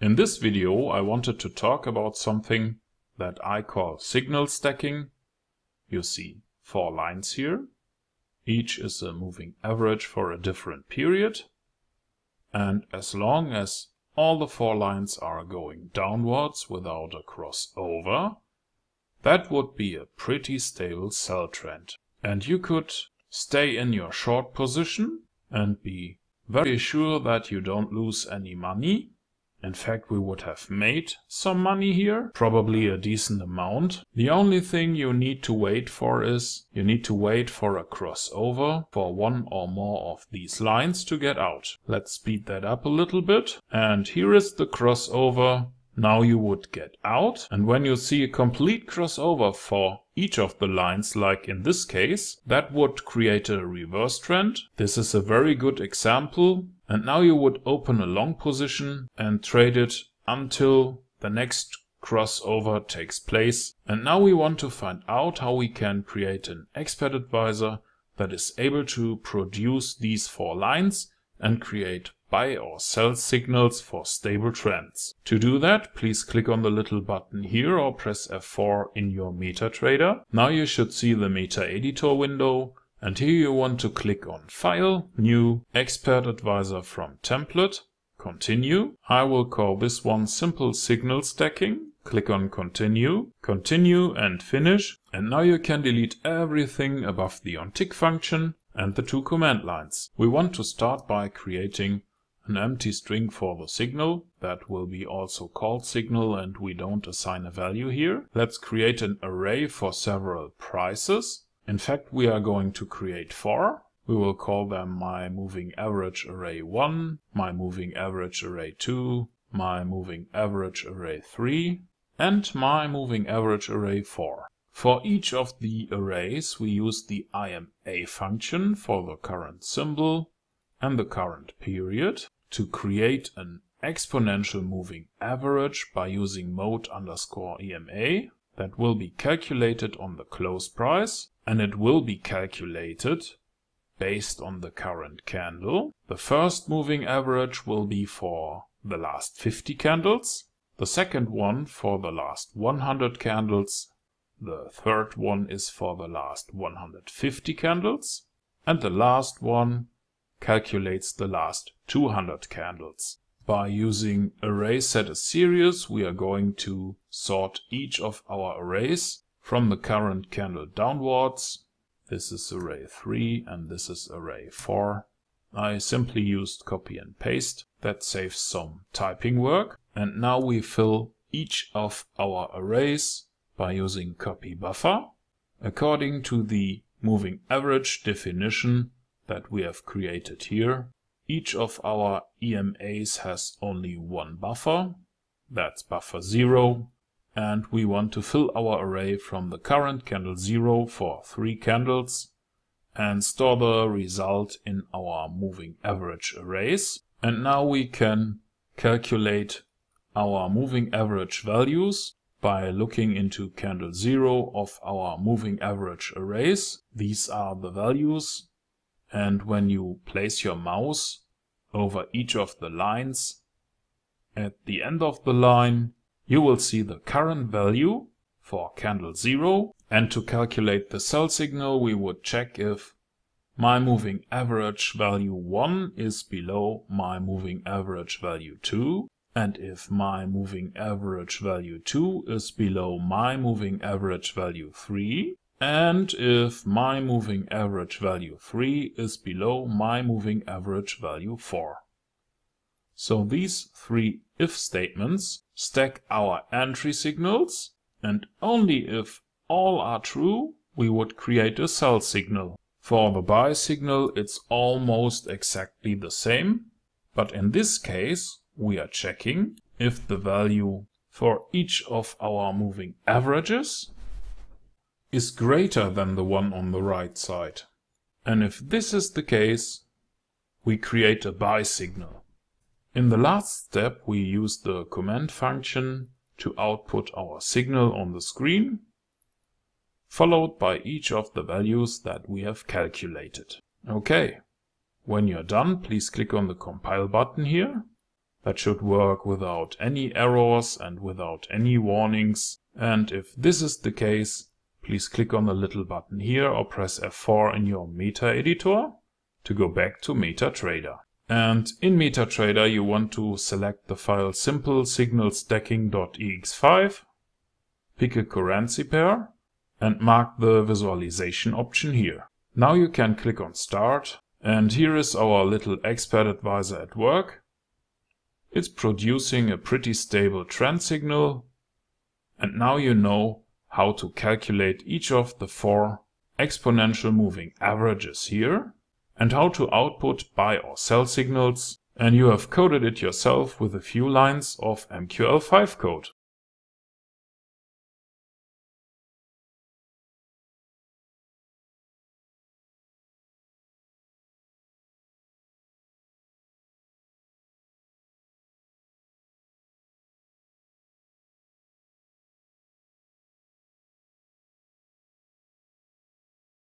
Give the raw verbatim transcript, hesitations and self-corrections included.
In this video I wanted to talk about something that I call signal stacking. You see four lines here. Each is a moving average for a different period. And as long as all the four lines are going downwards without a crossover, that would be a pretty stable sell trend. And you could stay in your short position and be very sure that you don't lose any money. In fact, we would have made some money here, probably a decent amount. The only thing you need to wait for is you need to wait for a crossover for one or more of these lines to get out. Let's speed that up a little bit. And here is the crossover. Now you would get out, and when you see a complete crossover for each of the lines, like in this case, that would create a reverse trend. This is a very good example, and now you would open a long position and trade it until the next crossover takes place. And now we want to find out how we can create an expert advisor that is able to produce these four lines and create buy or sell signals for stable trends. To do that, please click on the little button here or press F four in your MetaTrader. Now you should see the Meta Editor window, and here you want to click on File, New, Expert Advisor from Template, Continue. I will call this one Simple Signal Stacking. Click on Continue, Continue and Finish. And now you can delete everything above the onTick function and the two command lines. We want to start by creating an empty string for the signal. That will be also called signal, and we don't assign a value here. Let's create an array for several prices. In fact, we are going to create four. We will call them my moving average array one, my moving average array two, my moving average array three, and my moving average array four. For each of the arrays we use the I M A function for the current symbol and the current period to create an exponential moving average by using mode underscore E M A that will be calculated on the close price, and it will be calculated based on the current candle. The first moving average will be for the last fifty candles, the second one for the last one hundred candles, the third one is for the last one hundred fifty candles, and the last one calculates the last two hundred candles. By using array set as series, we are going to sort each of our arrays from the current candle downwards. This is array three and this is array four. I simply used copy and paste. That saves some typing work. And now we fill each of our arrays by using copy buffer according to the moving average definition that we have created here. Each of our E M As has only one buffer, that's buffer zero, and we want to fill our array from the current candle zero for three candles and store the result in our moving average arrays. And now we can calculate our moving average values by looking into candle zero of our moving average arrays. These are the values. And when you place your mouse over each of the lines, at the end of the line, you will see the current value for candle zero. And to calculate the sell signal, we would check if my moving average value one is below my moving average value two, and if my moving average value two is below my moving average value three, and if my moving average value three is below my moving average value four. So these three if statements stack our entry signals, and only if all are true, we would create a sell signal. For the buy signal, it's almost exactly the same, but in this case, we are checking if the value for each of our moving averages is greater than the one on the right side. And if this is the case, we create a buy signal. In the last step, we use the command function to output our signal on the screen, followed by each of the values that we have calculated. Okay, when you're done, please click on the compile button here that should work without any errors and without any warnings. And if this is the case, please click on the little button here or press F four in your Meta editor to go back to MetaTrader. And in MetaTrader you want to select the file simple signal stacking dot E X five, pick a currency pair and mark the visualization option here. Now you can click on Start, and here is our little expert advisor at work. It's producing a pretty stable trend signal, and now you know how to calculate each of the four exponential moving averages here and how to output buy or sell signals, and you have coded it yourself with a few lines of M Q L five code.